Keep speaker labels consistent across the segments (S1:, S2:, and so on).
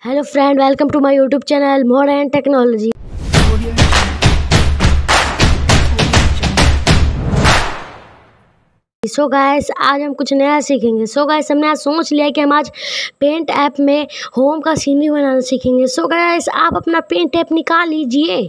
S1: Hello friend, welcome to my YouTube channel more and technology. So guys, आज हम कुछ नया सीखेंगे। सो गाइस, हमने आज सोच लिया कि हम आज पेंट ऐप में होम का सीनरी बनाना सीखेंगे। सो गाइस, आप अपना पेंट ऐप निकाल लीजिए।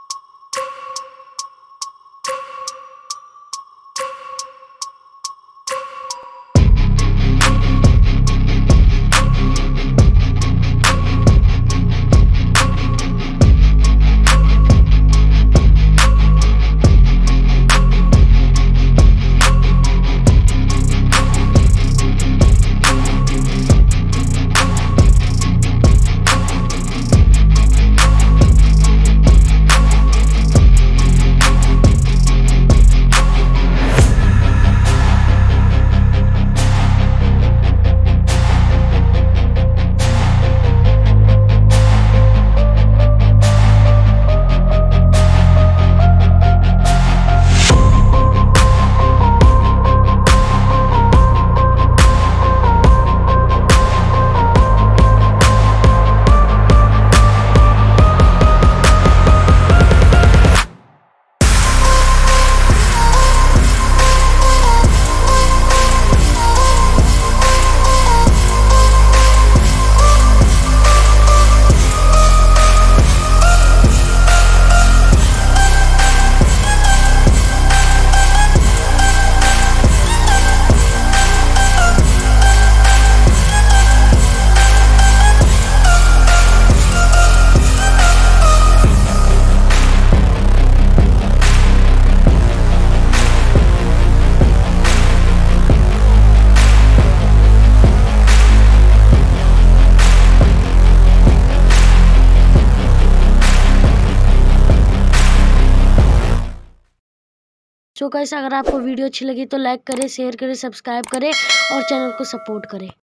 S1: सो गाइस, अगर आपको वीडियो अच्छी लगी तो लाइक करें, शेयर करें, सब्सक्राइब करें और चैनल को सपोर्ट करें।